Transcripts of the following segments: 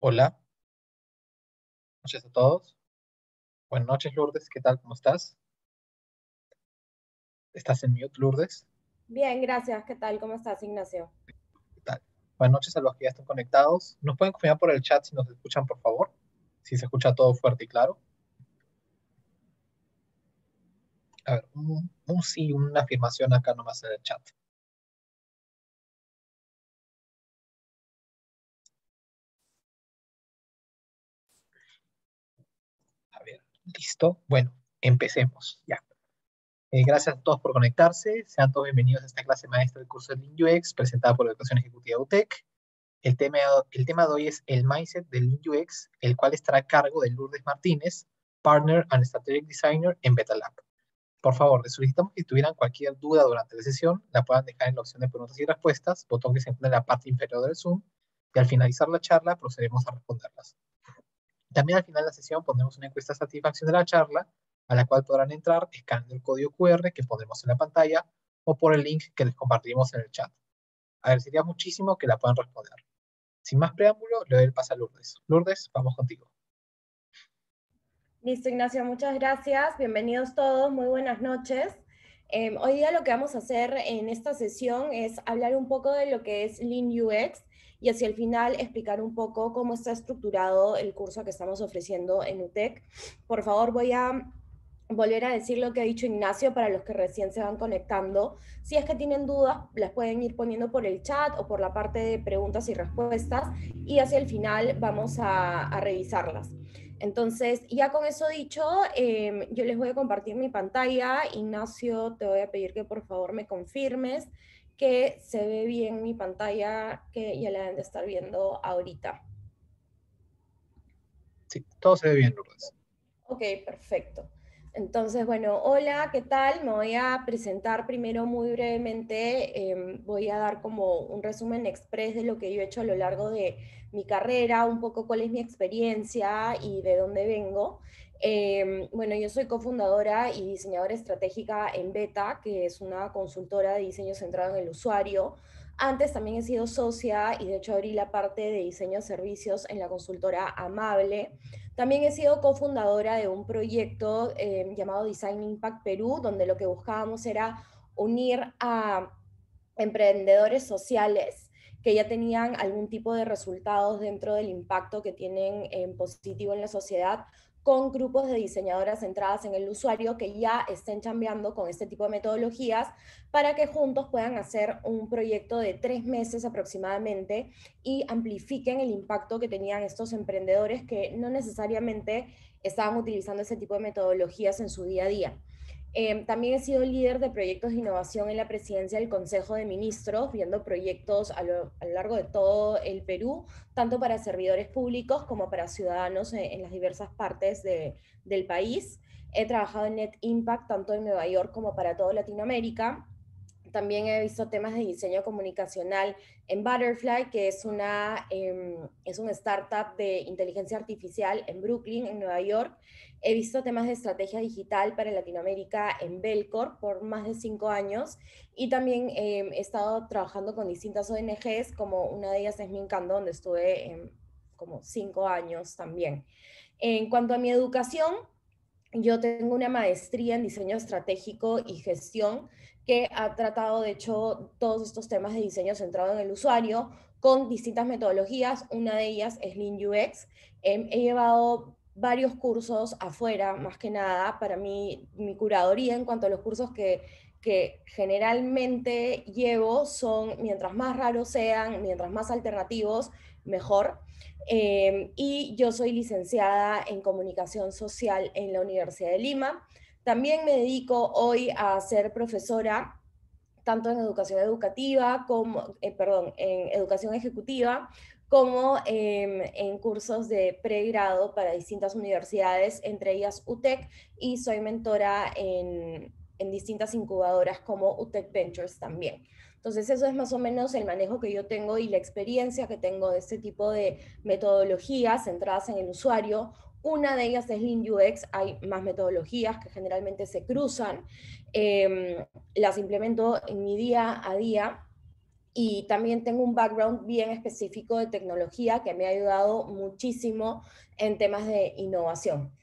Hola, noches a todos. Buenas noches, Lourdes. ¿Qué tal? ¿Cómo estás? ¿Estás en mute, Lourdes? Bien, gracias. ¿Qué tal? ¿Cómo estás, Ignacio? ¿Qué tal? Buenas noches a los que ya están conectados. ¿Nos pueden confirmar por el chat si nos escuchan, por favor? Si se escucha todo fuerte y claro. A ver, un sí, una afirmación acá nomás en el chat. A ver, listo. Bueno, empecemos. Ya. Gracias a todos por conectarse. Sean todos bienvenidos a esta clase maestra del curso de Lean UX presentada por la Educación Ejecutiva UTEC. El tema de hoy es el mindset del Lean UX, el cual estará a cargo de Lourdes Martínez, Partner and Strategic Designer en BetaLab. Por favor, les solicitamos que si tuvieran cualquier duda durante la sesión, la puedan dejar en la opción de preguntas y respuestas, botón que se encuentra en la parte inferior del Zoom, y al finalizar la charla procederemos a responderlas. También al final de la sesión pondremos una encuesta de satisfacción de la charla, a la cual podrán entrar escaneando el código QR que pondremos en la pantalla o por el link que les compartiremos en el chat. Agradecería muchísimo que la puedan responder. Sin más preámbulo, le doy el paso a Lourdes. Lourdes, vamos contigo. Listo, Ignacio, muchas gracias. Bienvenidos todos, muy buenas noches. Hoy día lo que vamos a hacer en esta sesión es hablar un poco de lo que es Lean UX y hacia el final explicar un poco cómo está estructurado el curso que estamos ofreciendo en UTEC. Por favor, voy a volver a decir lo que ha dicho Ignacio para los que recién se van conectando. Si es que tienen dudas, las pueden ir poniendo por el chat o por la parte de preguntas y respuestas y hacia el final vamos a revisarlas. Entonces, ya con eso dicho, yo les voy a compartir mi pantalla. Ignacio, te voy a pedir que por favor me confirmes que se ve bien mi pantalla, que ya la deben de estar viendo ahorita. Sí, todo se ve bien, Lourdes. Ok, perfecto. Entonces, bueno, hola, ¿qué tal? Me voy a presentar primero muy brevemente. Voy a dar como un resumen express de lo que yo he hecho a lo largo de mi carrera, un poco cuál es mi experiencia y de dónde vengo. Bueno, yo soy cofundadora y diseñadora estratégica en Beta, que es una consultora de diseño centrado en el usuario. Antes también he sido socia y de hecho abrí la parte de diseño de servicios en la consultora Amable. También he sido cofundadora de un proyecto llamado Design Impact Perú, donde lo que buscábamos era unir a emprendedores sociales que ya tenían algún tipo de resultados dentro del impacto que tienen en positivo en la sociedad con grupos de diseñadoras centradas en el usuario que ya estén chambeando con este tipo de metodologías para que juntos puedan hacer un proyecto de 3 meses aproximadamente y amplifiquen el impacto que tenían estos emprendedores que no necesariamente estaban utilizando ese tipo de metodologías en su día a día. También he sido líder de proyectos de innovación en la presidencia del Consejo de Ministros, viendo proyectos a lo largo de todo el Perú, tanto para servidores públicos como para ciudadanos en las diversas partes del país. He trabajado en Net Impact tanto en Nueva York como para toda Latinoamérica. También he visto temas de diseño comunicacional en Butterfly, que es una startup de inteligencia artificial en Brooklyn, en Nueva York. He visto temas de estrategia digital para Latinoamérica en Belcorp por más de 5 años y también he estado trabajando con distintas ONGs, como una de ellas es Mincando, donde estuve como 5 años también. En cuanto a mi educación, yo tengo una maestría en diseño estratégico y gestión que ha tratado, de hecho, todos estos temas de diseño centrado en el usuario con distintas metodologías. Una de ellas es Lean UX. He llevado varios cursos afuera, más que nada, para mí, mi curaduría en cuanto a los cursos que generalmente llevo son, mientras más raros sean, mientras más alternativos, mejor. Y yo soy licenciada en comunicación social en la Universidad de Lima. También me dedico hoy a ser profesora tanto en educación educativa como, perdón, en educación ejecutiva, como en cursos de pregrado para distintas universidades, entre ellas UTEC, y soy mentora en distintas incubadoras como UTEC Ventures también. Entonces eso es más o menos el manejo que yo tengo y la experiencia que tengo de este tipo de metodologías centradas en el usuario. Una de ellas es Lean UX, hay más metodologías que generalmente se cruzan, las implemento en mi día a día y también tengo un background bien específico de tecnología que me ha ayudado muchísimo en temas de innovación.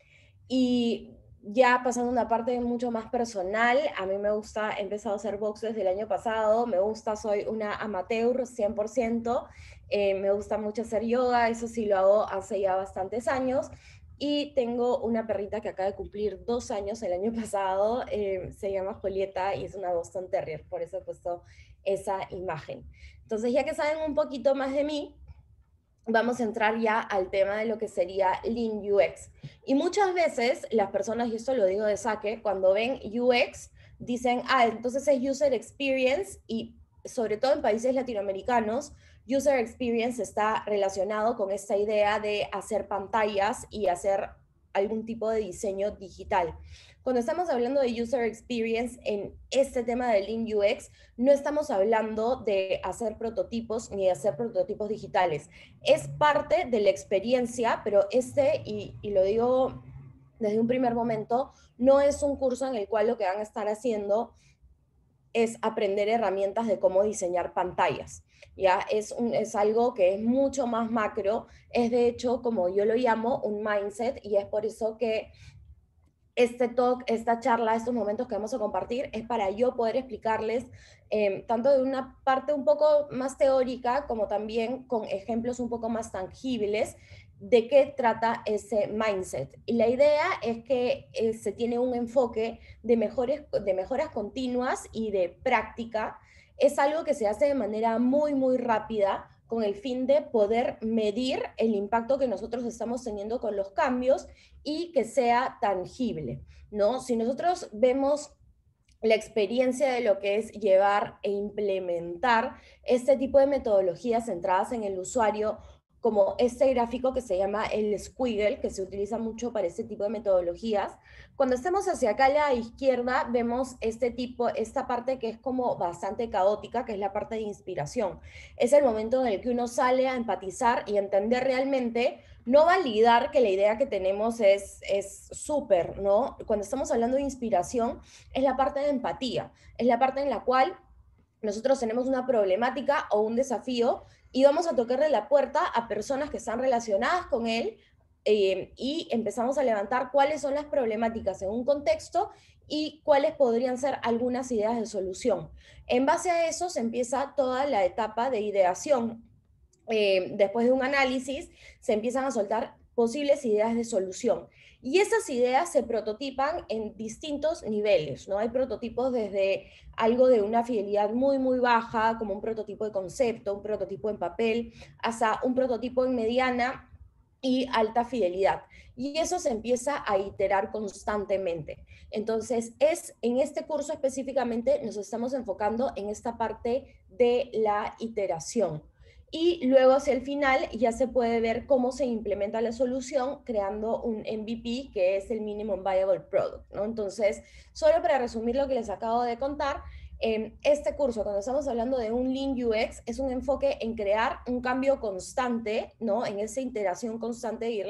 Y ya pasando a una parte mucho más personal, a mí me gusta, he empezado a hacer box desde el año pasado, me gusta, soy una amateur 100%, me gusta mucho hacer yoga, eso sí lo hago hace ya bastantes años, y tengo una perrita que acaba de cumplir 2 años el año pasado, se llama Julieta y es una Boston Terrier, por eso he puesto esa imagen. Entonces, ya que saben un poquito más de mí, vamos a entrar ya al tema de lo que sería Lean UX. Y muchas veces las personas, y esto lo digo de saque, cuando ven UX, dicen, ah, entonces es User Experience, y sobre todo en países latinoamericanos, User Experience está relacionado con esta idea de hacer pantallas y hacer algún tipo de diseño digital. Cuando estamos hablando de User Experience en este tema de Lean UX, no estamos hablando de hacer prototipos ni de hacer prototipos digitales. Es parte de la experiencia, pero y lo digo desde un primer momento, no es un curso en el cual lo que van a estar haciendo es aprender herramientas de cómo diseñar pantallas. Ya es algo que es mucho más macro, es de hecho, como yo lo llamo, un mindset, y es por eso que este talk, esta charla, estos momentos que vamos a compartir, es para yo poder explicarles tanto de una parte un poco más teórica como también con ejemplos un poco más tangibles de qué trata ese mindset. Y la idea es que se tiene un enfoque de mejoras continuas y de práctica. Es algo que se hace de manera muy, muy rápida con el fin de poder medir el impacto que nosotros estamos teniendo con los cambios y que sea tangible, ¿no? Si nosotros vemos la experiencia de lo que es llevar e implementar este tipo de metodologías centradas en el usuario, como este gráfico que se llama el squiggle, que se utiliza mucho para este tipo de metodologías. Cuando estemos hacia acá a la izquierda, vemos esta parte que es como bastante caótica, que es la parte de inspiración. Es el momento en el que uno sale a empatizar y entender realmente, no validar que la idea que tenemos es súper, ¿no? Cuando estamos hablando de inspiración, es la parte de empatía, es la parte en la cual nosotros tenemos una problemática o un desafío y vamos a tocarle la puerta a personas que están relacionadas con él, y empezamos a levantar cuáles son las problemáticas en un contexto y cuáles podrían ser algunas ideas de solución. En base a eso se empieza toda la etapa de ideación. Después de un análisis, se empiezan a soltar posibles ideas de solución. Y esas ideas se prototipan en distintos niveles, ¿no? Hay prototipos desde algo de una fidelidad muy, muy baja, como un prototipo de concepto, un prototipo en papel, hasta un prototipo en mediana y alta fidelidad. Y eso se empieza a iterar constantemente. Entonces, en este curso específicamente nos estamos enfocando en esta parte de la iteración. Y luego hacia el final ya se puede ver cómo se implementa la solución creando un MVP, que es el Minimum Viable Product, ¿no? Entonces, solo para resumir lo que les acabo de contar, este curso, cuando estamos hablando de un Lean UX, es un enfoque en crear un cambio constante, ¿no? En esa iteración constante de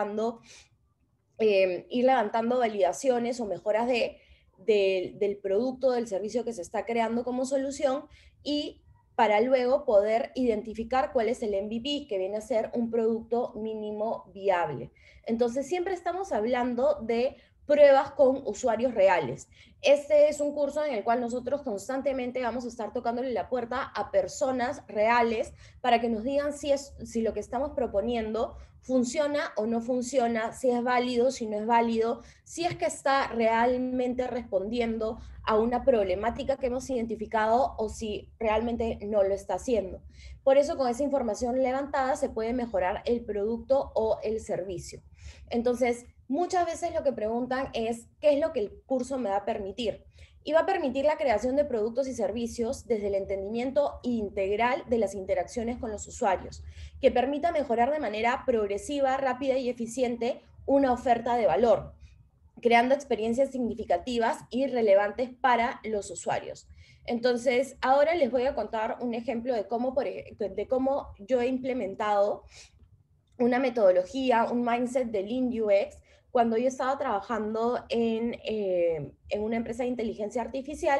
ir levantando validaciones o mejoras del producto, del servicio que se está creando como solución, y para luego poder identificar cuál es el MVP, que viene a ser un producto mínimo viable. Entonces, siempre estamos hablando de pruebas con usuarios reales. Este es un curso en el cual nosotros constantemente vamos a estar tocándole la puerta a personas reales para que nos digan si lo que estamos proponiendo funciona o no funciona, si es válido, si no es válido, si es que está realmente respondiendo a una problemática que hemos identificado o si realmente no lo está haciendo. Por eso, con esa información levantada se puede mejorar el producto o el servicio. Entonces, muchas veces lo que preguntan es, ¿qué es lo que el curso me va a permitir? Y va a permitir la creación de productos y servicios desde el entendimiento integral de las interacciones con los usuarios, que permita mejorar de manera progresiva, rápida y eficiente una oferta de valor, creando experiencias significativas y relevantes para los usuarios. Entonces, ahora les voy a contar un ejemplo de cómo yo he implementado una metodología, un mindset de Lean UX, cuando yo estaba trabajando en una empresa de inteligencia artificial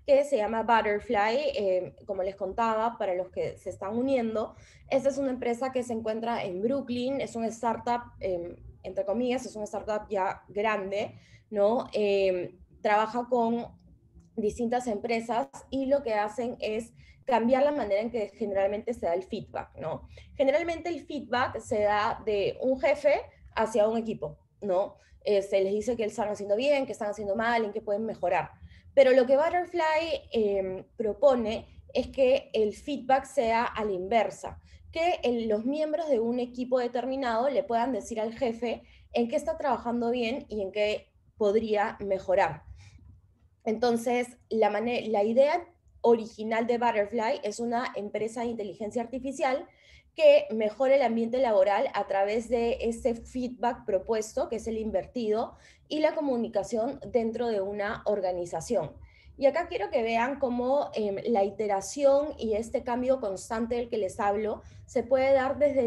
que se llama Butterfly. Como les contaba, para los que se están uniendo, esta es una empresa que se encuentra en Brooklyn, es una startup, entre comillas, es una startup ya grande, ¿no? Trabaja con distintas empresas y lo que hacen es cambiar la manera en que generalmente se da el feedback, ¿no? Generalmente el feedback se da de un jefe hacia un equipo, ¿no? Se les dice que están haciendo bien, que están haciendo mal, en qué pueden mejorar. Pero lo que Butterfly propone es que el feedback sea a la inversa, que los miembros de un equipo determinado le puedan decir al jefe en qué está trabajando bien y en qué podría mejorar. Entonces, la idea original de Butterfly es una empresa de inteligencia artificial que mejore el ambiente laboral a través de ese feedback propuesto, que es el invertido, y la comunicación dentro de una organización. Y acá quiero que vean cómo la iteración y este cambio constante del que les hablo se puede dar desde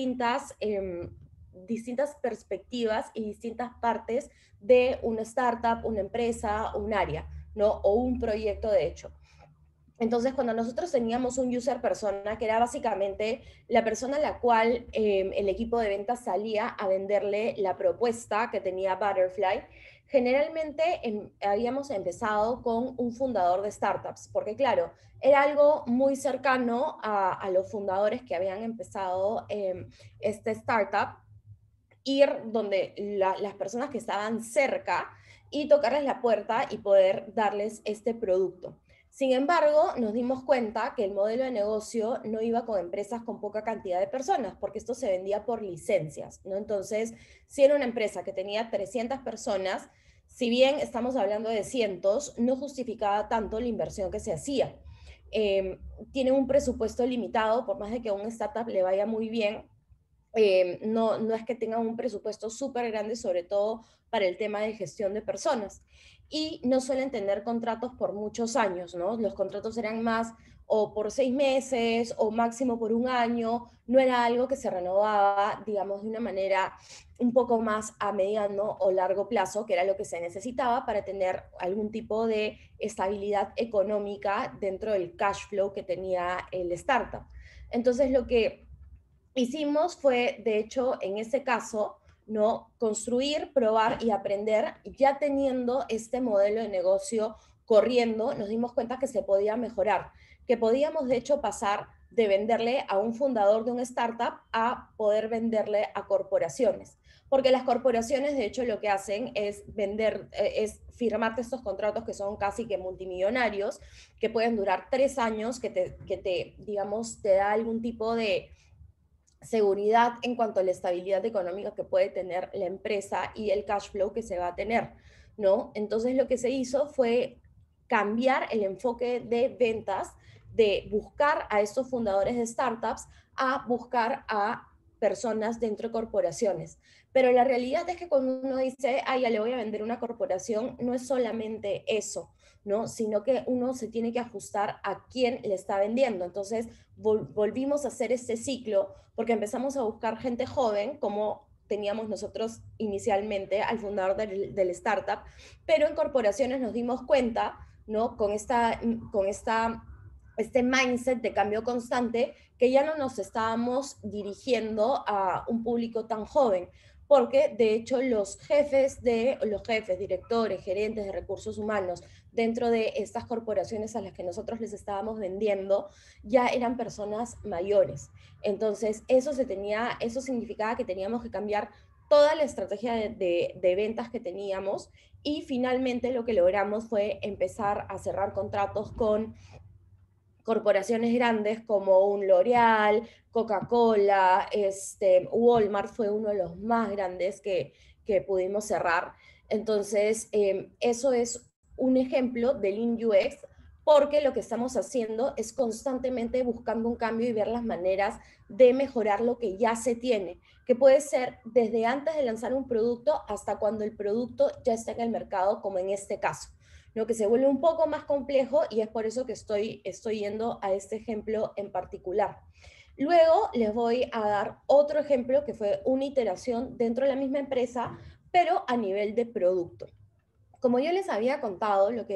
distintas perspectivas y distintas partes de una startup, una empresa, un área, ¿no? O un proyecto de hecho. Entonces, cuando nosotros teníamos un user persona, que era básicamente la persona a la cual el equipo de ventas salía a venderle la propuesta que tenía Butterfly, generalmente habíamos empezado con un fundador de startups, porque claro, era algo muy cercano a los fundadores que habían empezado este startup, ir donde las personas que estaban cerca y tocarles la puerta y poder darles este producto. Sin embargo, nos dimos cuenta que el modelo de negocio no iba con empresas con poca cantidad de personas, porque esto se vendía por licencias, ¿no? Entonces, si era una empresa que tenía 300 personas, si bien estamos hablando de cientos, no justificaba tanto la inversión que se hacía. Tiene un presupuesto limitado, por más de que a un startup le vaya muy bien, no es que tengan un presupuesto súper grande, sobre todo para el tema de gestión de personas. Y no suelen tener contratos por muchos años, ¿no? Los contratos eran más o por 6 meses o máximo por un año. No era algo que se renovaba, digamos, de una manera un poco más a mediano o largo plazo, que era lo que se necesitaba para tener algún tipo de estabilidad económica dentro del cash flow que tenía el startup. Entonces, lo que hicimos fue, de hecho, en ese caso, ¿no? Construir, probar y aprender, ya teniendo este modelo de negocio corriendo, nos dimos cuenta que se podía mejorar, que podíamos, de hecho, pasar de venderle a un fundador de una startup a poder venderle a corporaciones. Porque las corporaciones, de hecho, lo que hacen es vender, es firmarte estos contratos que son casi que multimillonarios, que pueden durar 3 años, digamos, te da algún tipo de seguridad en cuanto a la estabilidad económica que puede tener la empresa y el cash flow que se va a tener, ¿no? Entonces lo que se hizo fue cambiar el enfoque de ventas, de buscar a estos fundadores de startups a buscar a personas dentro de corporaciones. Pero la realidad es que cuando uno dice, ah, ya le voy a vender una corporación, no es solamente eso, ¿no? Sino que uno se tiene que ajustar a quién le está vendiendo. Entonces, volvimos a hacer este ciclo porque empezamos a buscar gente joven, como teníamos nosotros inicialmente al fundador del startup, pero en corporaciones nos dimos cuenta, ¿no? Este mindset de cambio constante, que ya no nos estábamos dirigiendo a un público tan joven, porque de hecho los jefes, directores, gerentes de recursos humanos dentro de estas corporaciones a las que nosotros les estábamos vendiendo, ya eran personas mayores. Entonces, eso significaba que teníamos que cambiar toda la estrategia de ventas que teníamos, y finalmente lo que logramos fue empezar a cerrar contratos con corporaciones grandes como un L'Oreal, Coca-Cola, Walmart fue uno de los más grandes que pudimos cerrar. Entonces, eso es un ejemplo de Lean UX, porque lo que estamos haciendo es constantemente buscando un cambio y ver las maneras de mejorar lo que ya se tiene, que puede ser desde antes de lanzar un producto hasta cuando el producto ya está en el mercado, como en este caso, ¿no? Que se vuelve un poco más complejo, y es por eso que estoy yendo a este ejemplo en particular. Luego les voy a dar otro ejemplo que fue una iteración dentro de la misma empresa, pero a nivel de producto. Como yo les había contado, lo que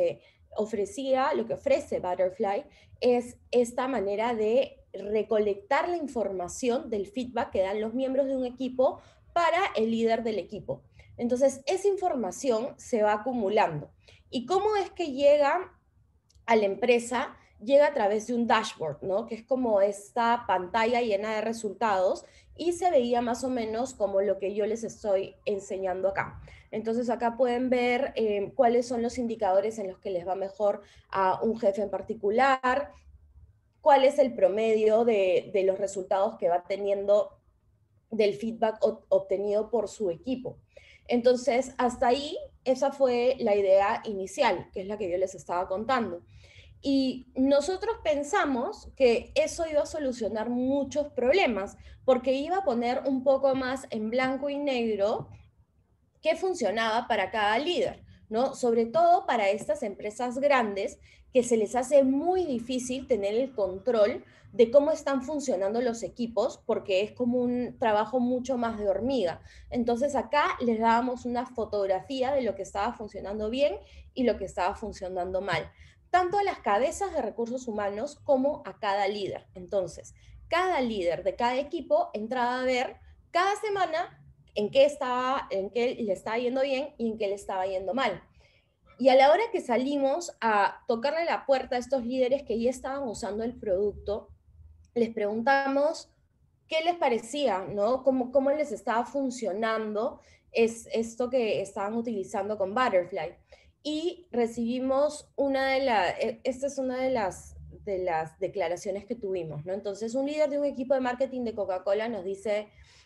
lo que ofrece Butterfly es esta manera de recolectar la información del feedback que dan los miembros de un equipo para el líder del equipo. Entonces, esa información se va acumulando. ¿Y cómo es que llega a la empresa? Llega a través de un dashboard, ¿no? Que es como esta pantalla llena de resultados y se veía más o menos como lo que yo les estoy enseñando acá. Entonces acá pueden ver cuáles son los indicadores en los que les va mejor a un jefe en particular, cuál es el promedio de los resultados que va teniendo del feedback obtenido por su equipo. Entonces, hasta ahí, esa fue la idea inicial, que es la que yo les estaba contando. Y nosotros pensamos que eso iba a solucionar muchos problemas, porque iba a poner un poco más en blanco y negro qué funcionaba para cada líder, ¿no? Sobre todo para estas empresas grandes que se les hace muy difícil tener el control de cómo están funcionando los equipos, porque es como un trabajo mucho más de hormiga. Entonces acá les dábamos una fotografía de lo que estaba funcionando bien y lo que estaba funcionando mal, tanto a las cabezas de recursos humanos como a cada líder. Entonces, cada líder de cada equipo entraba a ver cada semana en qué le estaba yendo bien y en qué le estaba yendo mal. Y a la hora que salimos a tocarle la puerta a estos líderes que ya estaban usando el producto, les preguntamos qué les parecía, ¿no? Cómo les estaba funcionando esto que estaban utilizando con Butterfly. Y recibimos esta es una de las declaraciones que tuvimos, ¿no? Entonces, un líder de un equipo de marketing de Coca-Cola nos dice,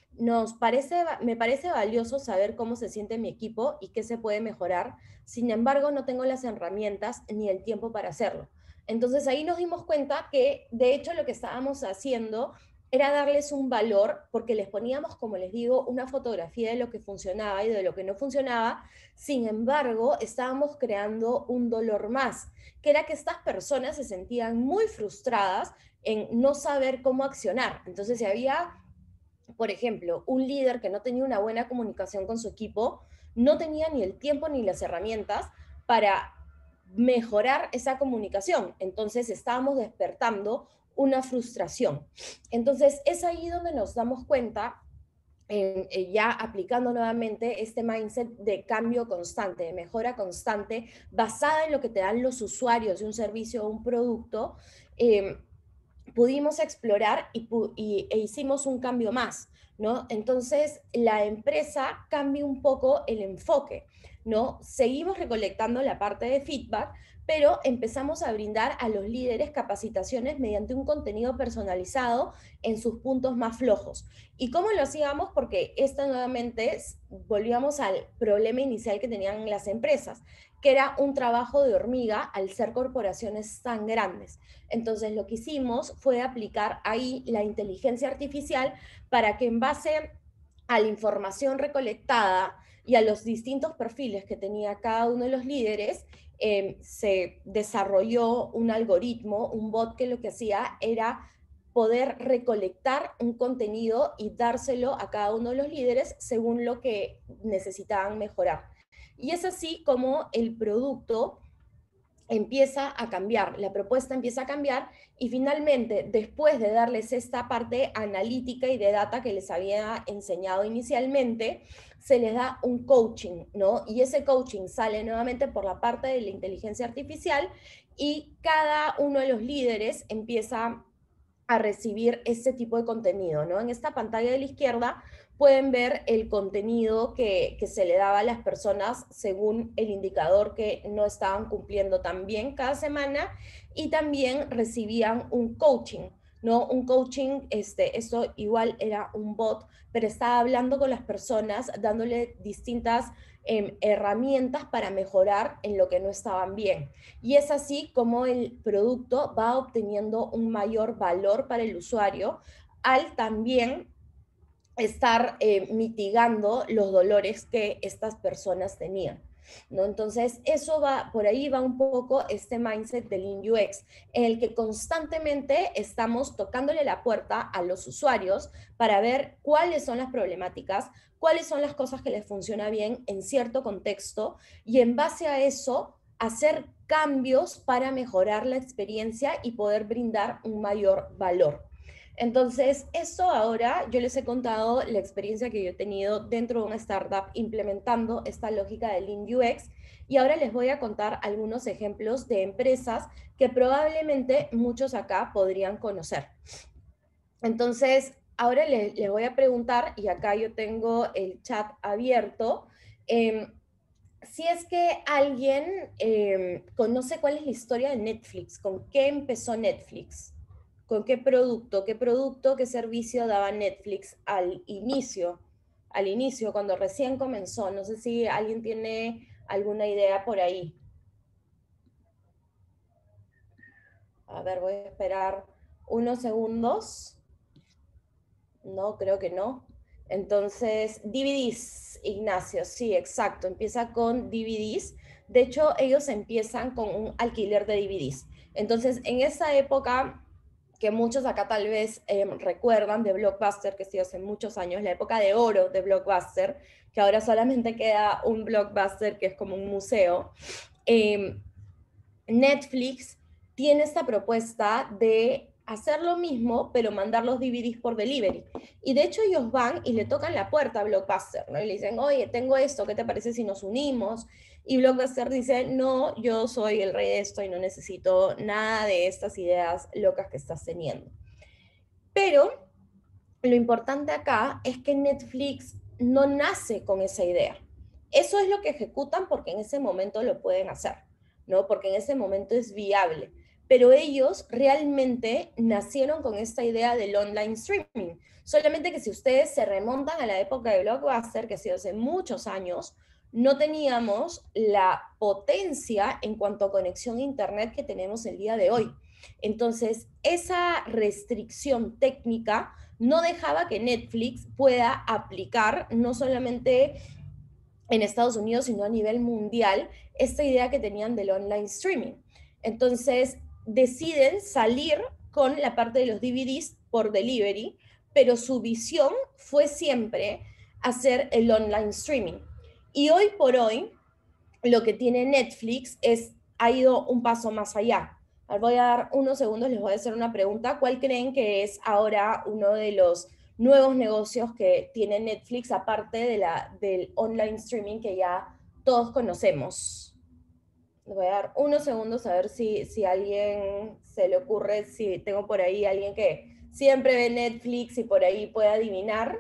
me parece valioso saber cómo se siente mi equipo y qué se puede mejorar. Sin embargo, no tengo las herramientas ni el tiempo para hacerlo. Entonces ahí nos dimos cuenta que de hecho lo que estábamos haciendo era darles un valor porque les poníamos, como les digo, una fotografía de lo que funcionaba y de lo que no funcionaba. Sin embargo, estábamos creando un dolor más, que era que estas personas se sentían muy frustradas en no saber cómo accionar. Entonces, si había, por ejemplo, un líder que no tenía una buena comunicación con su equipo, no tenía ni el tiempo ni las herramientas para mejorar esa comunicación. Entonces estábamos despertando una frustración. Entonces es ahí donde nos damos cuenta, ya aplicando nuevamente este mindset de cambio constante, de mejora constante, basada en lo que te dan los usuarios de un servicio o un producto, eh, pudimos explorar e hicimos un cambio más, ¿no? Entonces, la empresa cambia un poco el enfoque, ¿no? Seguimos recolectando la parte de feedback, pero empezamos a brindar a los líderes capacitaciones mediante un contenido personalizado en sus puntos más flojos. ¿Y cómo lo hacíamos? Porque esta nuevamente volvíamos al problema inicial que tenían las empresas, que era un trabajo de hormiga al ser corporaciones tan grandes. Entonces lo que hicimos fue aplicar ahí la inteligencia artificial para que en base a la información recolectada y a los distintos perfiles que tenía cada uno de los líderes, se desarrolló un algoritmo, un bot que lo que hacía era poder recolectar un contenido y dárselo a cada uno de los líderes según lo que necesitaban mejorar. Y es así como el producto empieza a cambiar, la propuesta empieza a cambiar y finalmente, después de darles esta parte analítica y de data que les había enseñado inicialmente, se les da un coaching, ¿no? Y ese coaching sale nuevamente por la parte de la inteligencia artificial y cada uno de los líderes empieza a recibir este tipo de contenido, ¿no? En esta pantalla de la izquierda pueden ver el contenido que se le daba a las personas según el indicador que no estaban cumpliendo tan bien cada semana y también recibían un coaching, ¿no? Un coaching, esto igual era un bot, pero estaba hablando con las personas, dándole distintas herramientas para mejorar en lo que no estaban bien. Y es así como el producto va obteniendo un mayor valor para el usuario al también estar mitigando los dolores que estas personas tenían, ¿no? Entonces, eso va, por ahí va un poco este mindset del Lean UX, en el que constantemente estamos tocándole la puerta a los usuarios para ver cuáles son las problemáticas, cuáles son las cosas que les funciona bien en cierto contexto, y en base a eso hacer cambios para mejorar la experiencia y poder brindar un mayor valor. Entonces, eso ahora yo les he contado la experiencia que yo he tenido dentro de una startup implementando esta lógica de Lean UX, y ahora les voy a contar algunos ejemplos de empresas que probablemente muchos acá podrían conocer. Entonces, ahora les voy a preguntar, y acá yo tengo el chat abierto, si es que alguien conoce cuál es la historia de Netflix, con qué empezó Netflix, con qué producto, qué servicio daba Netflix al inicio, cuando recién comenzó. No sé si alguien tiene alguna idea por ahí. A ver, voy a esperar unos segundos. No, creo que no. Entonces, DVDs, Ignacio, sí, exacto, empieza con DVDs. De hecho, ellos empiezan con un alquiler de DVDs. Entonces, en esa época, que muchos acá tal vez recuerdan de Blockbuster, que sí hace muchos años, la época de oro de Blockbuster, que ahora solamente queda un Blockbuster que es como un museo, Netflix tiene esta propuesta de hacer lo mismo, pero mandar los DVDs por delivery. Y de hecho ellos van y le tocan la puerta a Blockbuster, ¿no? Y le dicen, oye, tengo esto, ¿qué te parece si nos unimos? Y Blockbuster dice, no, yo soy el rey de esto y no necesito nada de estas ideas locas que estás teniendo. Pero lo importante acá es que Netflix no nace con esa idea. Eso es lo que ejecutan porque en ese momento lo pueden hacer, ¿no? Porque en ese momento es viable. Pero ellos realmente nacieron con esta idea del online streaming. Solamente que si ustedes se remontan a la época de Blockbuster, que ha sido hace muchos años, no teníamos la potencia en cuanto a conexión a Internet que tenemos el día de hoy. Entonces, esa restricción técnica no dejaba que Netflix pueda aplicar no solamente en Estados Unidos, sino a nivel mundial, esta idea que tenían del online streaming. Entonces, deciden salir con la parte de los DVDs por delivery, pero su visión fue siempre hacer el online streaming. Y hoy por hoy, lo que tiene Netflix ha ido un paso más allá. Voy a dar unos segundos, les voy a hacer una pregunta. ¿Cuál creen que es ahora uno de los nuevos negocios que tiene Netflix, aparte del online streaming que ya todos conocemos? Les voy a dar unos segundos a ver si a alguien se le ocurre, si tengo por ahí alguien que siempre ve Netflix y por ahí puede adivinar.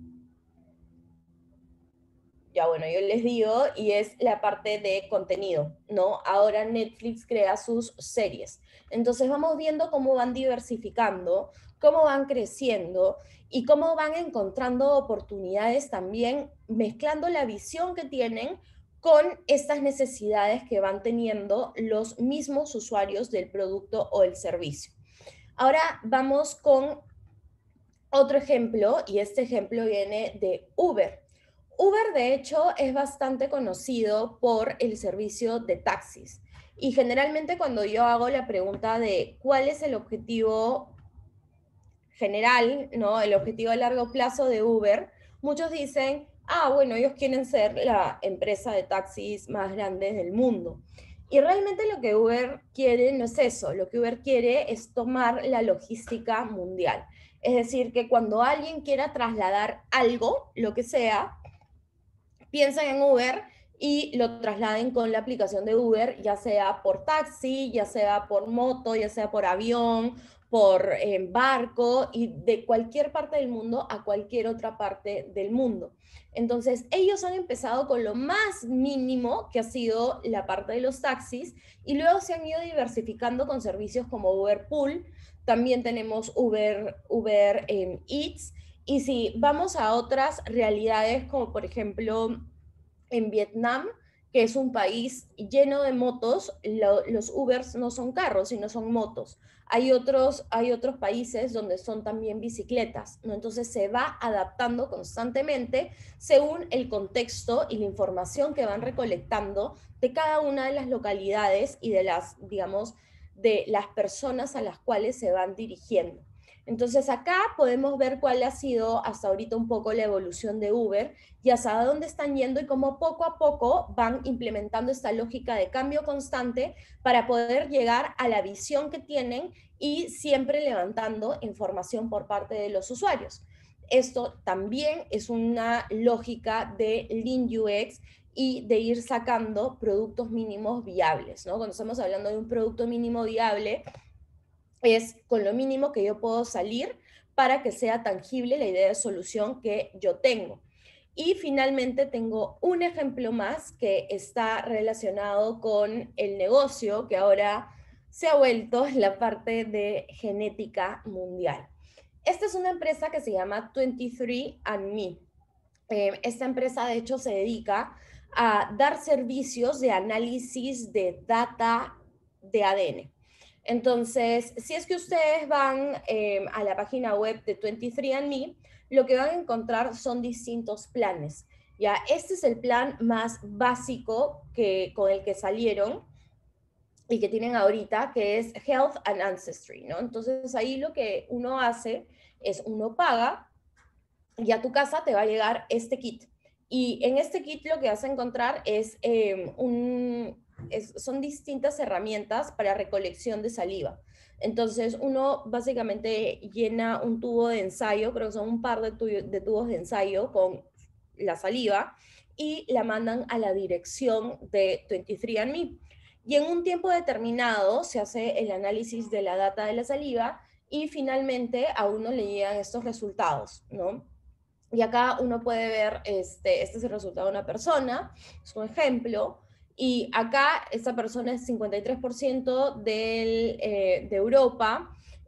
Ya bueno, yo les digo, y es la parte de contenido, ¿no? Ahora Netflix crea sus series. Entonces vamos viendo cómo van diversificando, cómo van creciendo y cómo van encontrando oportunidades también, mezclando la visión que tienen con estas necesidades que van teniendo los mismos usuarios del producto o el servicio. Ahora vamos con otro ejemplo, y este ejemplo viene de Uber. Uber, de hecho, es bastante conocido por el servicio de taxis. Y generalmente cuando yo hago la pregunta de cuál es el objetivo general, ¿no? El objetivo a largo plazo de Uber, muchos dicen, ah, bueno, ellos quieren ser la empresa de taxis más grande del mundo. Y realmente lo que Uber quiere no es eso, lo que Uber quiere es tomar la logística mundial. Es decir, que cuando alguien quiera trasladar algo, lo que sea, piensen en Uber y lo trasladen con la aplicación de Uber, ya sea por taxi, ya sea por moto, ya sea por avión, por barco y de cualquier parte del mundo a cualquier otra parte del mundo. Entonces, ellos han empezado con lo más mínimo, que ha sido la parte de los taxis, y luego se han ido diversificando con servicios como Uber Pool, también tenemos Uber Eats, y si vamos a otras realidades, como por ejemplo en Vietnam, que es un país lleno de motos, los Ubers no son carros, sino son motos. Hay otros países donde son también bicicletas, ¿no? Entonces se va adaptando constantemente según el contexto y la información que van recolectando de cada una de las localidades y de las, digamos, de las personas a las cuales se van dirigiendo. Entonces acá podemos ver cuál ha sido hasta ahorita un poco la evolución de Uber y hasta dónde están yendo y cómo poco a poco van implementando esta lógica de cambio constante para poder llegar a la visión que tienen y siempre levantando información por parte de los usuarios. Esto también es una lógica de Lean UX y de ir sacando productos mínimos viables, ¿no? Cuando estamos hablando de un producto mínimo viable, es con lo mínimo que yo puedo salir para que sea tangible la idea de solución que yo tengo. Y finalmente tengo un ejemplo más que está relacionado con el negocio, que ahora se ha vuelto la parte de genética mundial. Esta es una empresa que se llama 23andMe. Esta empresa, de hecho, se dedica a dar servicios de análisis de data de ADN. Entonces, si es que ustedes van a la página web de 23andMe, lo que van a encontrar son distintos planes. Ya, este es el plan más básico con el que salieron y que tienen ahorita, que es Health and Ancestry, ¿no? Entonces, ahí lo que uno hace es uno paga y a tu casa te va a llegar este kit. Y en este kit lo que vas a encontrar es, son distintas herramientas para recolección de saliva. Entonces uno básicamente llena un tubo de ensayo, creo que son un par de tubos de ensayo con la saliva y la mandan a la dirección de 23andMe. Y en un tiempo determinado se hace el análisis de la data de la saliva y finalmente a uno le llegan estos resultados, ¿no? Y acá uno puede ver, este es el resultado de una persona, es un ejemplo, y acá esta persona es 53% de Europa,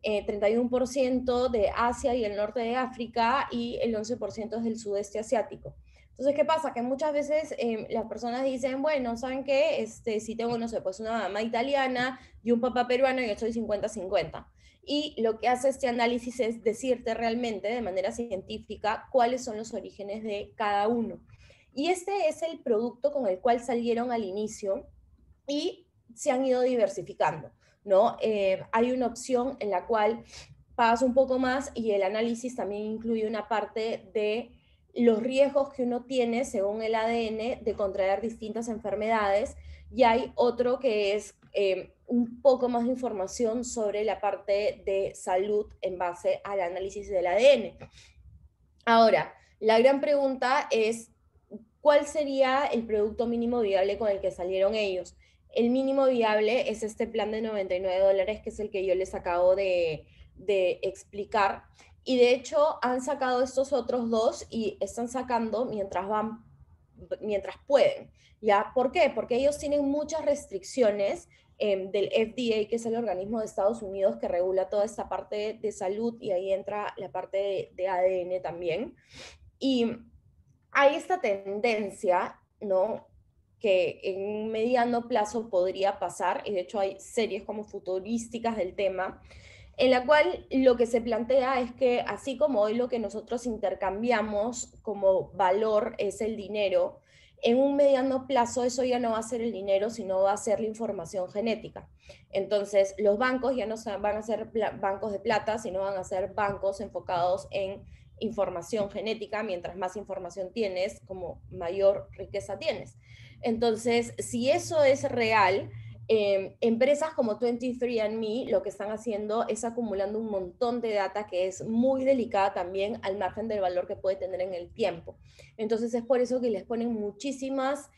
31% de Asia y el norte de África, y el 11% es del sudeste asiático. Entonces, ¿qué pasa? Que muchas veces las personas dicen, bueno, ¿saben qué? Si tengo, no sé, pues una mamá italiana y un papá peruano, yo soy 50-50. Y lo que hace este análisis es decirte realmente de manera científica cuáles son los orígenes de cada uno. Y este es el producto con el cual salieron al inicio y se han ido diversificando, ¿no? Hay una opción en la cual pagas un poco más y el análisis también incluye una parte de los riesgos que uno tiene según el ADN de contraer distintas enfermedades, y hay otro que es un poco más de información sobre la parte de salud en base al análisis del ADN. Ahora, la gran pregunta es, ¿cuál sería el producto mínimo viable con el que salieron ellos? El mínimo viable es este plan de $99, que es el que yo les acabo de explicar. Y de hecho han sacado estos otros dos y están sacando mientras pueden. ¿Ya? ¿Por qué? Porque ellos tienen muchas restricciones del FDA, que es el organismo de Estados Unidos que regula toda esta parte de salud, y ahí entra la parte de ADN también. Y hay esta tendencia, ¿no? Que en mediano plazo podría pasar, y de hecho hay series como futurísticas del tema, en la cual lo que se plantea es que así como hoy lo que nosotros intercambiamos como valor es el dinero, en un mediano plazo eso ya no va a ser el dinero, sino va a ser la información genética. Entonces los bancos ya no van a ser bancos de plata, sino van a ser bancos enfocados en información genética. Mientras más información tienes, como mayor riqueza tienes. Entonces, si eso es real, empresas como 23andMe lo que están haciendo es acumulando un montón de data que es muy delicada también, al margen del valor que puede tener en el tiempo. Entonces es por eso que les ponen muchísimas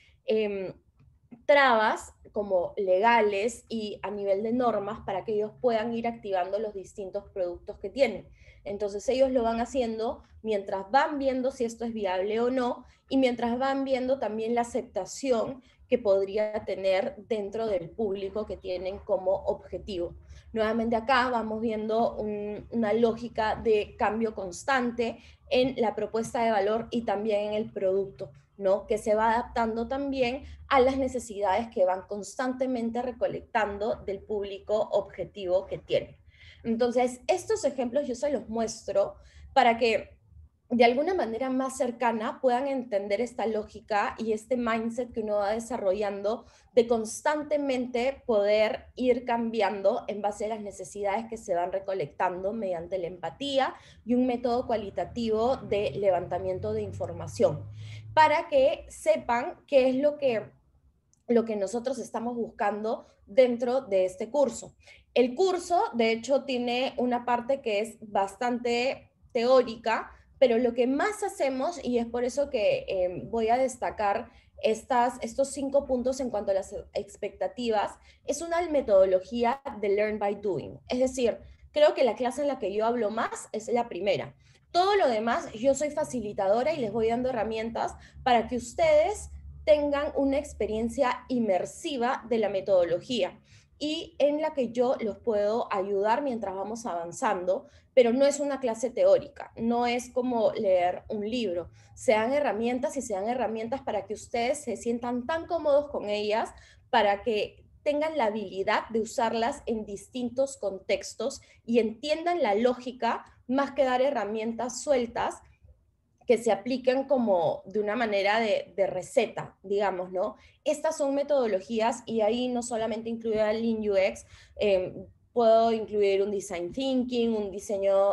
trabas como legales y a nivel de normas para que ellos puedan ir activando los distintos productos que tienen. Entonces ellos lo van haciendo mientras van viendo si esto es viable o no, y mientras van viendo también la aceptación que podría tener dentro del público que tienen como objetivo. Nuevamente acá vamos viendo una lógica de cambio constante en la propuesta de valor y también en el producto, ¿no? Que se va adaptando también a las necesidades que van constantemente recolectando del público objetivo que tienen. Entonces, estos ejemplos yo se los muestro para que de alguna manera más cercana puedan entender esta lógica y este mindset que uno va desarrollando de constantemente poder ir cambiando en base a las necesidades que se van recolectando mediante la empatía y un método cualitativo de levantamiento de información, para que sepan qué es lo que nosotros estamos buscando dentro de este curso. El curso, de hecho, tiene una parte que es bastante teórica, pero lo que más hacemos, y es por eso que voy a destacar estos 5 puntos en cuanto a las expectativas, es una metodología de Learn by Doing. Es decir, creo que la clase en la que yo hablo más es la primera. Todo lo demás, yo soy facilitadora y les voy dando herramientas para que ustedes tengan una experiencia inmersiva de la metodología y en la que yo los puedo ayudar mientras vamos avanzando, pero no es una clase teórica, no es como leer un libro. Sean herramientas y sean herramientas para que ustedes se sientan tan cómodos con ellas, para que tengan la habilidad de usarlas en distintos contextos y entiendan la lógica más que dar herramientas sueltas que se apliquen como de una manera de receta, digamos, ¿no? Estas son metodologías y ahí no solamente incluye el Lean UX, puedo incluir un design thinking, un diseño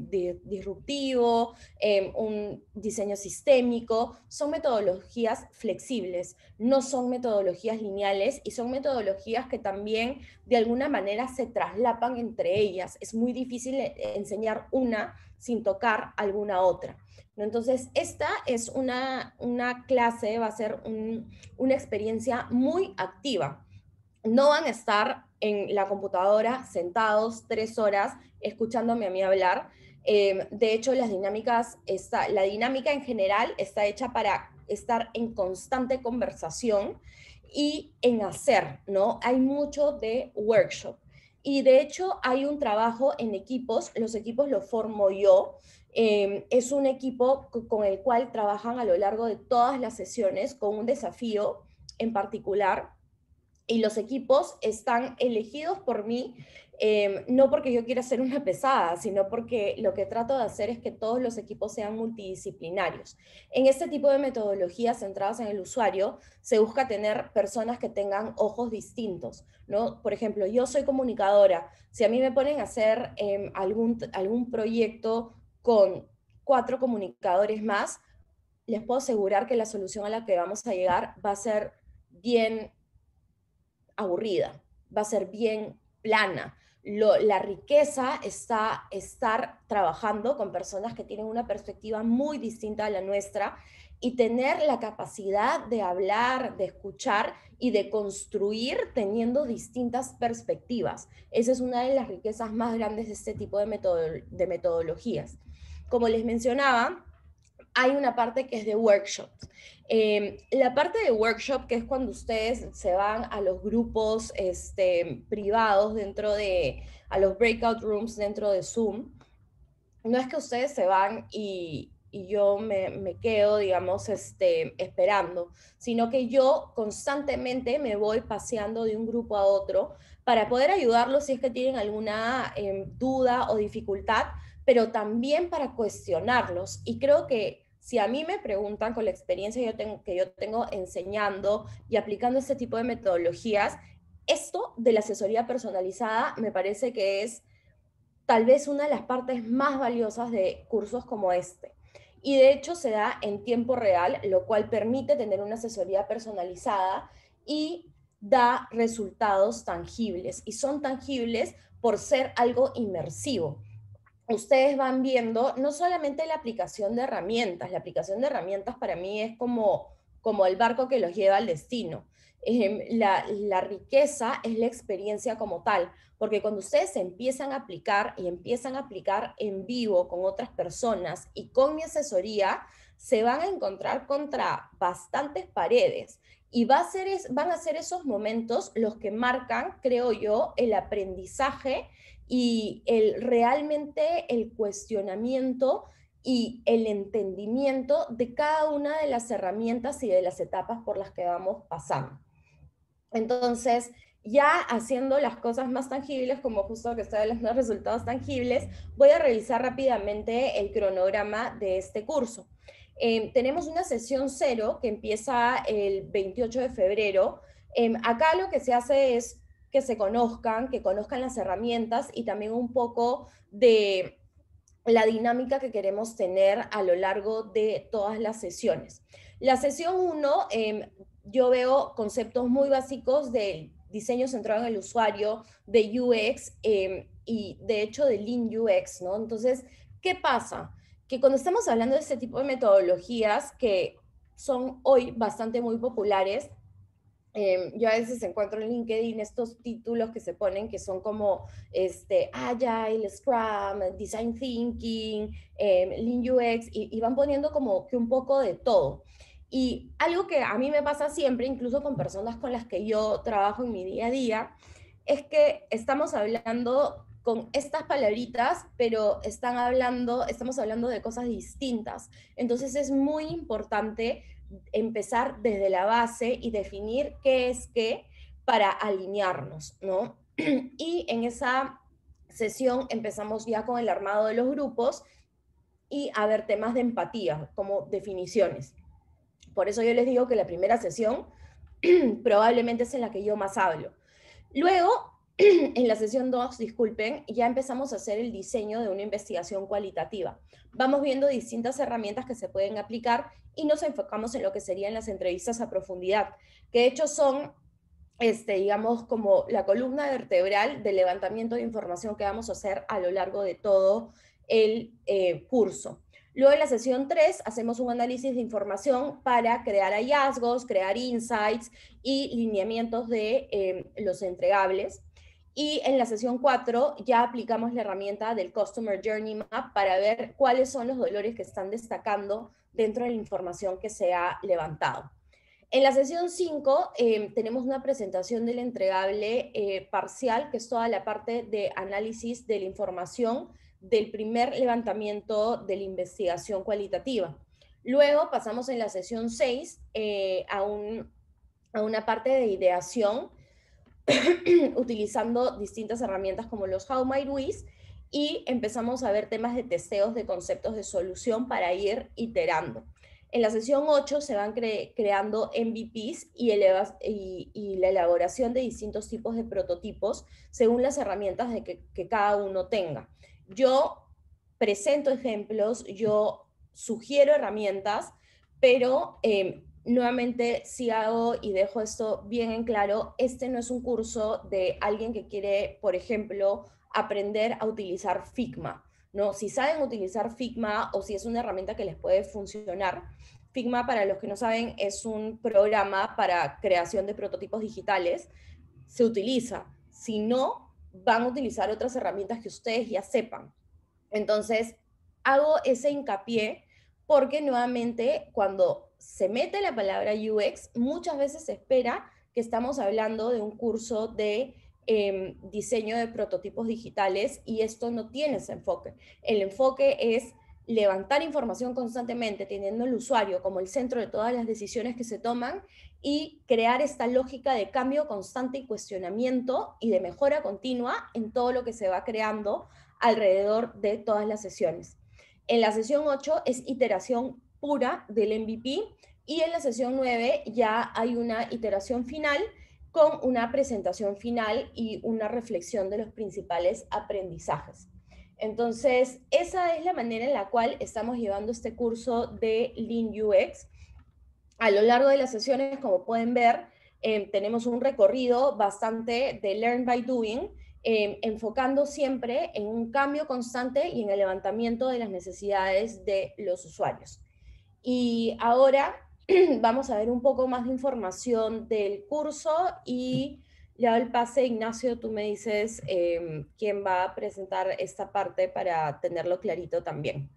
disruptivo, un diseño sistémico. Son metodologías flexibles, no son metodologías lineales y son metodologías que también de alguna manera se traslapan entre ellas. Es muy difícil enseñar una sin tocar alguna otra. Entonces, esta es una clase, va a ser una experiencia muy activa. No van a estar en la computadora sentados 3 horas escuchándome a mí hablar. De hecho, la dinámica en general está hecha para estar en constante conversación y en hacer, ¿no? Hay mucho de workshop. Y de hecho hay un trabajo en equipos, los equipos los formo yo, es un equipo con el cual trabajan a lo largo de todas las sesiones con un desafío en particular y los equipos están elegidos por mí, no porque yo quiera ser una pesada, sino porque lo que trato de hacer es que todos los equipos sean multidisciplinarios. En este tipo de metodologías centradas en el usuario, se busca tener personas que tengan ojos distintos, ¿no? Por ejemplo, yo soy comunicadora. Si a mí me ponen a hacer algún proyecto con 4 comunicadores más, les puedo asegurar que la solución a la que vamos a llegar va a ser bien aburrida, va a ser bien plana. La riqueza está estar trabajando con personas que tienen una perspectiva muy distinta a la nuestra y tener la capacidad de hablar, de escuchar y de construir teniendo distintas perspectivas. Esa es una de las riquezas más grandes de este tipo de metodologías. Como les mencionaba, hay una parte que es de workshops. La parte de workshop, que es cuando ustedes se van a los grupos privados a los breakout rooms dentro de Zoom, no es que ustedes se van y yo me quedo, digamos, esperando, sino que yo constantemente me voy paseando de un grupo a otro para poder ayudarlos si es que tienen alguna duda o dificultad, pero también para cuestionarlos. Y creo que si a mí me preguntan con la experiencia que yo tengo enseñando y aplicando este tipo de metodologías, esto de la asesoría personalizada me parece que es tal vez una de las partes más valiosas de cursos como este. Y de hecho se da en tiempo real, lo cual permite tener una asesoría personalizada y da resultados tangibles. Y son tangibles por ser algo inmersivo. Ustedes van viendo no solamente la aplicación de herramientas para mí es como el barco que los lleva al destino. La riqueza es la experiencia como tal, porque cuando ustedes se empiezan a aplicar y empiezan a aplicar en vivo con otras personas y con mi asesoría, se van a encontrar contra bastantes paredes. Y van a ser esos momentos los que marcan, creo yo, el aprendizaje y realmente el cuestionamiento y el entendimiento de cada una de las herramientas y de las etapas por las que vamos pasando. Entonces, ya haciendo las cosas más tangibles, como justo que estoy hablando de resultados tangibles, voy a revisar rápidamente el cronograma de este curso. Tenemos una sesión 0 que empieza el 28 de febrero. Acá lo que se hace es que se conozcan, que conozcan las herramientas y también un poco de la dinámica que queremos tener a lo largo de todas las sesiones. La sesión 1, yo veo conceptos muy básicos del diseño centrado en el usuario, de UX y de hecho de Lean UX, ¿no? Entonces, ¿qué pasa? Que cuando estamos hablando de este tipo de metodologías que son hoy bastante muy populares, yo a veces encuentro en LinkedIn estos títulos que se ponen que son como Agile, Scrum, Design Thinking, Lean UX, y van poniendo como que un poco de todo. Y algo que a mí me pasa siempre, incluso con personas con las que yo trabajo en mi día a día, es que estamos hablando con estas palabritas, pero estamos hablando de cosas distintas. Entonces es muy importante empezar desde la base y definir qué es qué para alinearnos, ¿no? Y en esa sesión empezamos ya con el armado de los grupos y a ver temas de empatía como definiciones. Por eso yo les digo que la primera sesión probablemente es en la que yo más hablo. Luego, en la sesión 2, disculpen, ya empezamos a hacer el diseño de una investigación cualitativa. Vamos viendo distintas herramientas que se pueden aplicar y nos enfocamos en lo que serían las entrevistas a profundidad, que de hecho son, digamos, como la columna vertebral del levantamiento de información que vamos a hacer a lo largo de todo el curso. Luego en la sesión 3 hacemos un análisis de información para crear hallazgos, crear insights y lineamientos de los entregables. Y en la sesión 4 ya aplicamos la herramienta del Customer Journey Map para ver cuáles son los dolores que están destacando dentro de la información que se ha levantado. En la sesión 5 tenemos una presentación del entregable parcial, que es toda la parte de análisis de la información del primer levantamiento de la investigación cualitativa. Luego pasamos en la sesión 6 a una parte de ideación utilizando distintas herramientas como los How Might We's, y empezamos a ver temas de testeos de conceptos de solución para ir iterando. En la sesión 8 se van creando MVPs y la elaboración de distintos tipos de prototipos según las herramientas que cada uno tenga. Yo presento ejemplos, yo sugiero herramientas, pero nuevamente sí hago y dejo esto bien en claro, este no es un curso de alguien que quiere, por ejemplo, aprender a utilizar Figma, ¿no? Si saben utilizar Figma o si es una herramienta que les puede funcionar. Figma, para los que no saben, es un programa para creación de prototipos digitales. Se utiliza. Si no, van a utilizar otras herramientas que ustedes ya sepan. Entonces, hago ese hincapié porque nuevamente cuando se mete la palabra UX, muchas veces se espera que estamos hablando de un curso de diseño de prototipos digitales, y esto no tiene ese enfoque. El enfoque es levantar información constantemente, teniendo el usuario como el centro de todas las decisiones que se toman, y crear esta lógica de cambio constante y cuestionamiento y de mejora continua en todo lo que se va creando alrededor de todas las sesiones. En la sesión 8 es iteración pura del MVP, y en la sesión 9 ya hay una iteración final con una presentación final y una reflexión de los principales aprendizajes. Entonces, esa es la manera en la cual estamos llevando este curso de Lean UX. A lo largo de las sesiones, como pueden ver, tenemos un recorrido bastante de Learn by Doing, enfocando siempre en un cambio constante y en el levantamiento de las necesidades de los usuarios. Y ahora vamos a ver un poco más de información del curso y le doy el pase. Ignacio, tú me dices quién va a presentar esta parte para tenerlo clarito también.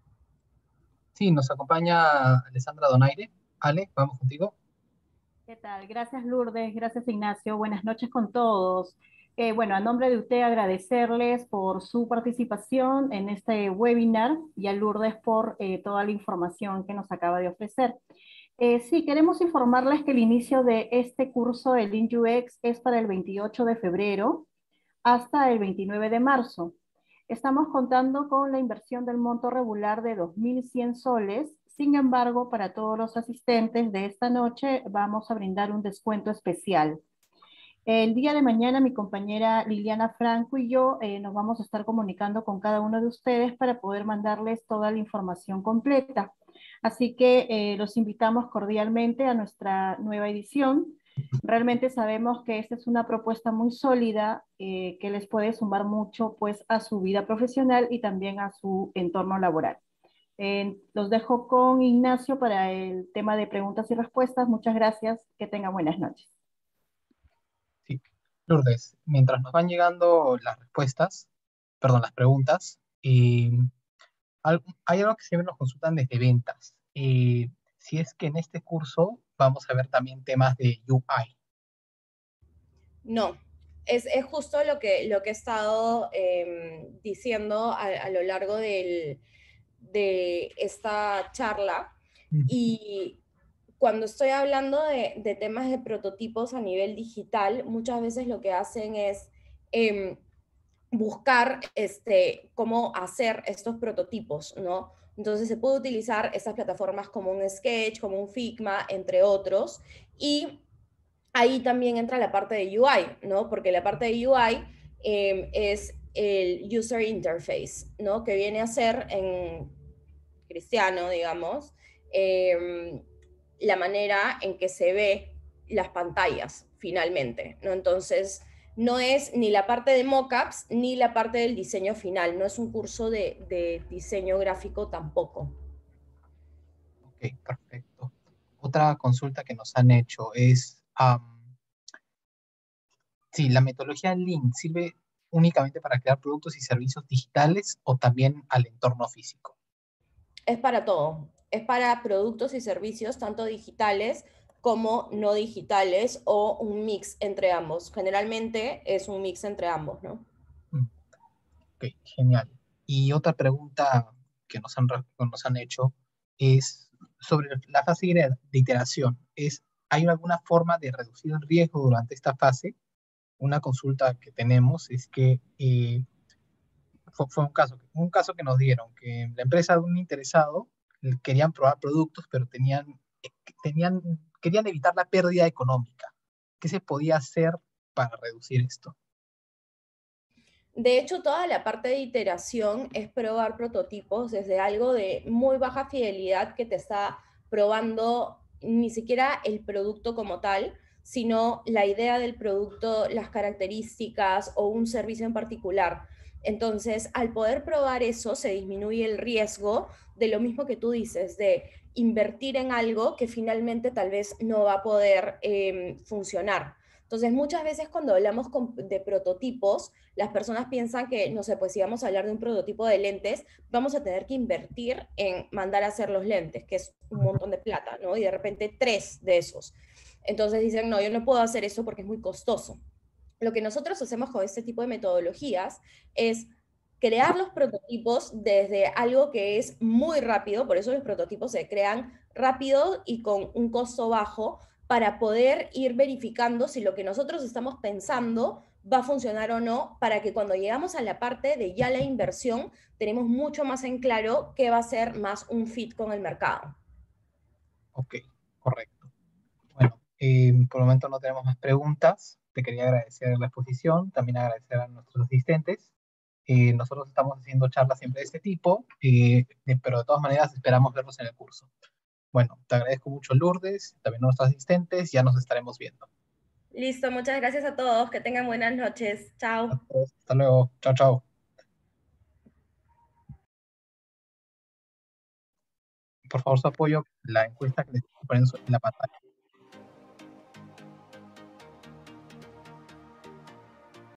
Sí, nos acompaña Alessandra Donaire. Ale, vamos contigo. ¿Qué tal? Gracias, Lourdes. Gracias, Ignacio. Buenas noches con todos. Bueno, a nombre de usted agradecerles por su participación en este webinar y a Lourdes por toda la información que nos acaba de ofrecer. Sí, queremos informarles que el inicio de este curso de Lean UX es para el 28 de febrero hasta el 29 de marzo. Estamos contando con la inversión del monto regular de 2.100 soles. Sin embargo, para todos los asistentes de esta noche vamos a brindar un descuento especial. El día de mañana mi compañera Liliana Franco y yo nos vamos a estar comunicando con cada uno de ustedes para poder mandarles toda la información completa. Así que los invitamos cordialmente a nuestra nueva edición. Realmente sabemos que esta es una propuesta muy sólida que les puede sumar mucho pues, a su vida profesional y también a su entorno laboral. Los dejo con Ignacio para el tema de preguntas y respuestas. Muchas gracias. Que tengan buenas noches. Sí. Lourdes, mientras nos van llegando las respuestas, perdón, las preguntas, hay algo que siempre nos consultan desde ventas. Si es que en este curso vamos a ver también temas de UI. No, es justo lo que he estado diciendo a lo largo de esta charla. Mm. Y cuando estoy hablando de temas de prototipos a nivel digital, muchas veces lo que hacen es em, buscar cómo hacer estos prototipos, ¿no? Entonces se puede utilizar estas plataformas como un Sketch, como un Figma, entre otros, y ahí también entra la parte de UI, ¿no? Porque la parte de UI es el user interface, ¿no? Que viene a ser en cristiano, digamos, la manera en que se ve las pantallas finalmente, ¿no? Entonces, no es ni la parte de mockups ni la parte del diseño final, no es un curso de diseño gráfico tampoco. Ok, perfecto. Otra consulta que nos han hecho es, si la metodología Lean sirve únicamente para crear productos y servicios digitales o también al entorno físico. Es para todo, es para productos y servicios tanto digitales como no digitales o un mix entre ambos. Generalmente es un mix entre ambos, ¿no? Mm, ok, genial. Y otra pregunta que nos han hecho es sobre la fase de iteración. ¿Hay alguna forma de reducir el riesgo durante esta fase? Una consulta que tenemos es que fue un caso que nos dieron, que la empresa de un interesado querían probar productos, pero tenían, querían evitar la pérdida económica. ¿Qué se podía hacer para reducir esto? De hecho, toda la parte de iteración es probar prototipos desde algo de muy baja fidelidad que te está probando ni siquiera el producto como tal, sino la idea del producto, las características o un servicio en particular. Entonces, al poder probar eso, se disminuye el riesgo de lo mismo que tú dices, de invertir en algo que finalmente tal vez no va a poder funcionar. Entonces, muchas veces cuando hablamos de prototipos, las personas piensan que, no sé, pues si vamos a hablar de un prototipo de lentes, vamos a tener que invertir en mandar a hacer los lentes, que es un montón de plata, ¿no? Y de repente 3 de esos. Entonces dicen, no, yo no puedo hacer eso porque es muy costoso. Lo que nosotros hacemos con este tipo de metodologías es crear los prototipos desde algo que es muy rápido, por eso los prototipos se crean rápido y con un costo bajo para poder ir verificando si lo que nosotros estamos pensando va a funcionar o no, para que cuando llegamos a la parte de ya la inversión, tenemos mucho más en claro qué va a ser más un fit con el mercado. Ok, correcto. Bueno, por el momento no tenemos más preguntas. Te quería agradecer la exposición, también agradecer a nuestros asistentes. Nosotros estamos haciendo charlas siempre de este tipo, pero de todas maneras esperamos verlos en el curso. Bueno, te agradezco mucho, Lourdes, también a nuestros asistentes, ya nos estaremos viendo. Listo, muchas gracias a todos, que tengan buenas noches. A Chao. todos, hasta luego, chao, chao. Por favor, su apoyo, la encuesta que les ponen en la pantalla.